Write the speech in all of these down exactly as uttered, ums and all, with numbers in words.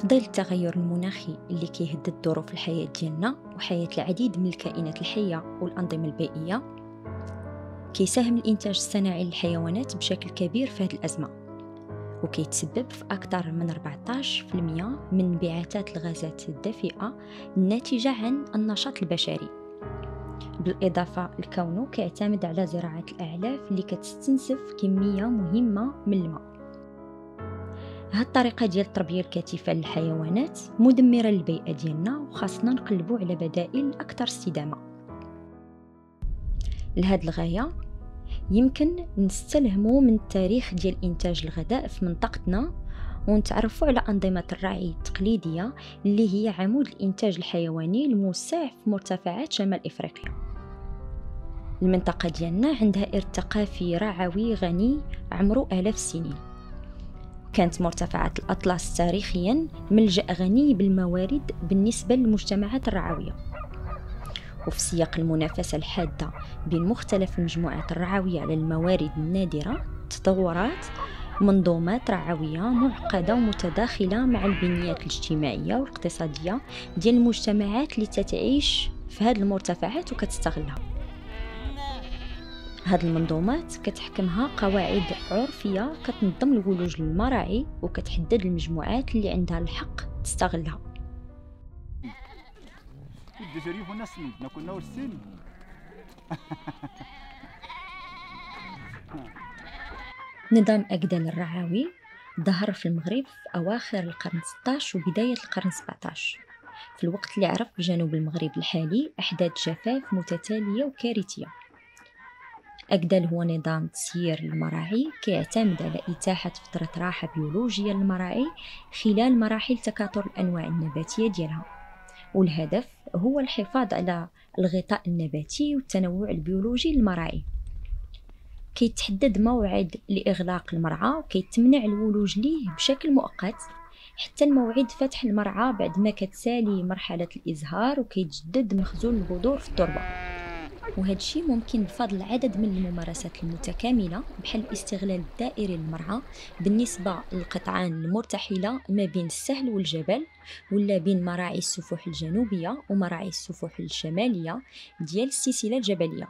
في ظل التغير المناخي اللي كيهدد ظروف الحياة ديالنا وحياة العديد من الكائنات الحية والأنظمة البيئية، كيساهم الإنتاج الصناعي للحيوانات بشكل كبير في هذه الأزمة، وكيتسبب في أكثر من أربعة عشر بالمئة من انبعاثات الغازات الدفيئة الناتجة عن النشاط البشري، بالإضافة لكونه كيعتمد على زراعة الأعلاف اللي كتستنزف كمية مهمة من الماء. هاد الطريقة ديال التربية الكثيفة للحيوانات مدمرة للبيئة ديالنا، وخاصنا نقلبوا على بدائل أكثر استدامة. لهاد الغاية يمكن نستلهموا من التاريخ ديال إنتاج الغذاء في منطقتنا، ونتعرفوا على أنظمة الرعي التقليدية اللي هي عمود الإنتاج الحيواني الموسع في مرتفعات شمال إفريقيا. المنطقة ديالنا عندها إرث ثقافي رعوي غني عمره آلاف السنين. كانت مرتفعات الأطلس تاريخياً ملجأ غني بالموارد بالنسبة للمجتمعات الرعوية، وفي سياق المنافسة الحادة بين مختلف المجموعات الرعوية على الموارد النادرة، تطورات منظومات رعوية معقدة ومتداخلة مع البنيات الاجتماعية والاقتصادية ديال المجتمعات اللي تتعيش في هذه المرتفعات وكتستغلها. هاد المنظومات كتحكمها قواعد عرفية كتنظم الولوج للمراعي وكتحدد المجموعات اللي عندها الحق تستغلها. نظام أجدال الرعاوي ظهر في المغرب في أواخر القرن ستة عشر وبداية القرن سبعة عشر، في الوقت اللي عرف بجنوب المغرب الحالي أحداث جفاف متتالية وكارثية. أجدال هو نظام تسيير المراعي كيعتمد على إتاحة فترة راحة بيولوجية للمراعي خلال مراحل تكاثر الأنواع النباتية ديالها، والهدف هو الحفاظ على الغطاء النباتي والتنوع البيولوجي للمراعي. كيتحدد موعد لإغلاق المرعى وكيتمنع الولوج ليه بشكل مؤقت حتى الموعد فتح المرعى بعد ما كتسالي مرحلة الإزهار وكيتجدد مخزون البذور في التربة. وهذا الشيء ممكن بفضل عدد من الممارسات المتكاملة بحال الاستغلال الدائري للمرعى بالنسبة للقطعان المرتحلة ما بين السهل والجبل، ولا بين مراعي السفوح الجنوبية ومراعي السفوح الشمالية ديال السلسلة الجبلية،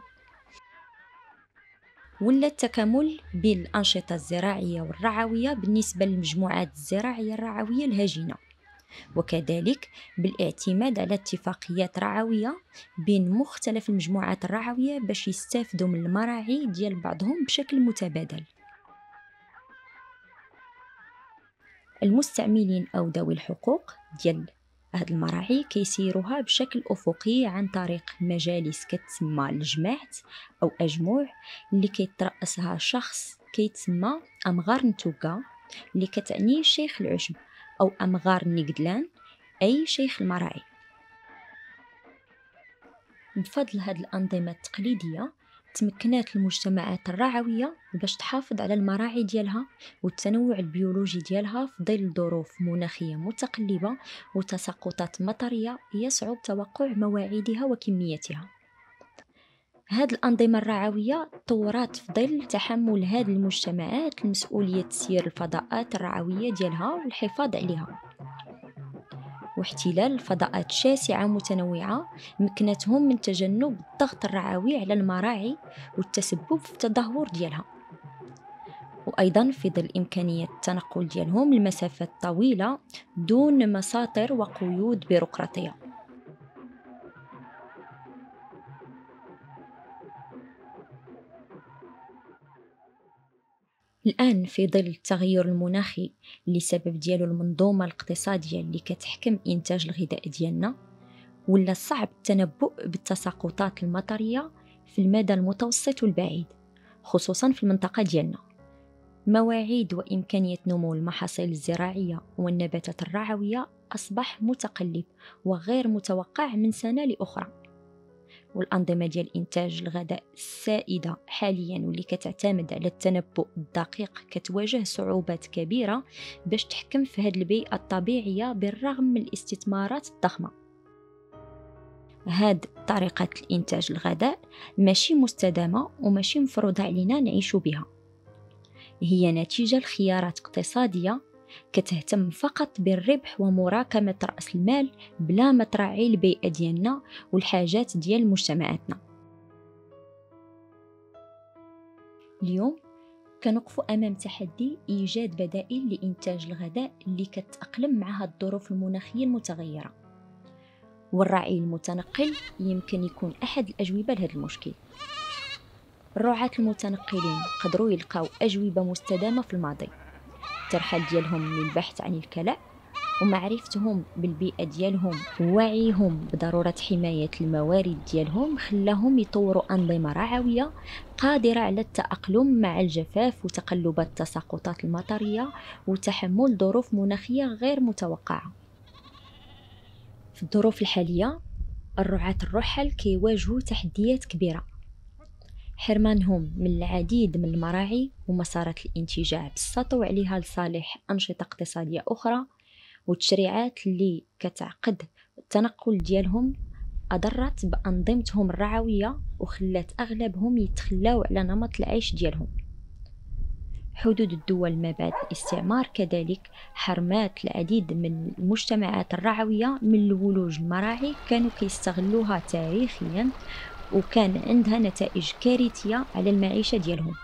ولا التكامل بين الأنشطة الزراعية والرعوية بالنسبة للمجموعات الزراعية الرعوية الهجينة، وكذلك بالاعتماد على اتفاقيات رعوية بين مختلف المجموعات الرعوية باش يستافدوا من المراعي ديال بعضهم بشكل متبادل. المستعملين أو ذوي الحقوق ديال هاد المراعي كيسيروها بشكل أفقي عن طريق مجالس كتسمى الجماعات أو أجموع اللي كيترأسها شخص كيتسمى أمغار نتوكا اللي كتعني شيخ العشب، أو أمغار نيقدلان أي شيخ المراعي. بفضل هاد الأنظمة التقليدية تمكنات المجتمعات الرعوية باش تحافظ على المراعي ديالها والتنوع البيولوجي ديالها في ظل ظروف مناخية متقلبة وتساقطات مطرية يصعب توقع مواعيدها وكميتها. هاد الأنظمة الرعوية طورات في ظل تحمل هاد المجتمعات المسؤولية تسيير الفضاءات الرعوية ديالها والحفاظ عليها، واحتلال فضاءات شاسعة متنوعة مكنتهم من تجنب الضغط الرعوي على المراعي والتسبب في التدهور ديالها، وأيضا في ظل إمكانية التنقل ديالهم لمسافات طويلة دون مساطر وقيود بيروقراطية. الآن في ظل التغير المناخي اللي سبب ديالو المنظومة الاقتصادية اللي كتحكم إنتاج الغذاء ديالنا، ولا صعب التنبؤ بالتساقطات المطرية في المدى المتوسط والبعيد خصوصا في المنطقة ديالنا. مواعيد وإمكانية نمو المحاصيل الزراعية والنباتات الرعوية أصبح متقلب وغير متوقع من سنة لأخرى، والأنظمة ديال إنتاج الغذاء السائدة حاليا واللي كتعتمد على التنبؤ الدقيق كتواجه صعوبات كبيرة باش تحكم في هذه البيئة الطبيعية بالرغم من الاستثمارات الضخمة. هاد طريقة الإنتاج الغذاء ماشي مستدامة وماشي مفروضة علينا نعيشو بها، هي نتيجة لخيارات اقتصادية كتهتم فقط بالربح ومراكمة رأس المال بلا ما تراعي البيئة ديالنا والحاجات ديال مجتمعاتنا. اليوم كنوقفوا أمام تحدي إيجاد بدائل لإنتاج الغذاء اللي كتأقلم مع هاد الظروف المناخية المتغيرة، والرعي المتنقل يمكن يكون أحد الأجوبة لهذا المشكل. الرعاة المتنقلين قدروا يلقاو أجوبة مستدامة في الماضي. الترحال ديالهم للبحث عن الكلاء ومعرفتهم بالبيئة ديالهم ووعيهم بضرورة حماية الموارد ديالهم خلاهم يطوروا أنظمة رعوية قادرة على التأقلم مع الجفاف وتقلبات التساقطات المطرية وتحمل ظروف مناخية غير متوقعة. في الظروف الحالية الرعاة الرحل كيواجهوا تحديات كبيرة، حرمانهم من العديد من المراعي ومسارات الانتجاع بسطوا عليها لصالح أنشطة اقتصادية أخرى، والتشريعات اللي كتعقد التنقل ديالهم أضرت بأنظمتهم الرعوية وخلات أغلبهم يتخلاو على نمط العيش ديالهم. حدود الدول ما بعد الاستعمار كذلك حرمات العديد من المجتمعات الرعوية من الولوج المراعي كانوا كيستغلوها تاريخيا وكان عندها نتائج كارثية على المعيشة ديالهم.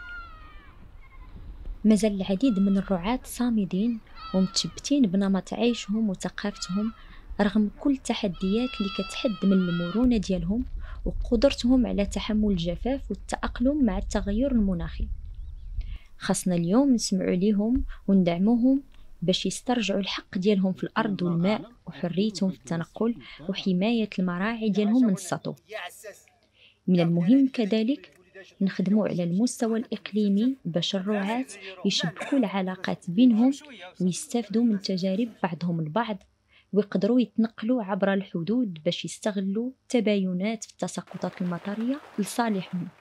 مازال العديد من الرعاة صامدين ومتشبتين بنمط عيشهم وثقافتهم رغم كل التحديات اللي كتحد من المرونة ديالهم وقدرتهم على تحمل الجفاف والتأقلم مع التغير المناخي. خاصنا اليوم نسمعوا ليهم وندعموهم باش يسترجعوا الحق ديالهم في الأرض والماء وحريتهم في التنقل وحماية المراعي ديالهم من السطو. من المهم كذلك نخدموا على المستوى الإقليمي باش الرعاة يشبكوا العلاقات بينهم ويستافدوا من تجارب بعضهم البعض ويقدروا يتنقلوا عبر الحدود باش يستغلوا تباينات في التساقطات المطرية لصالحهم.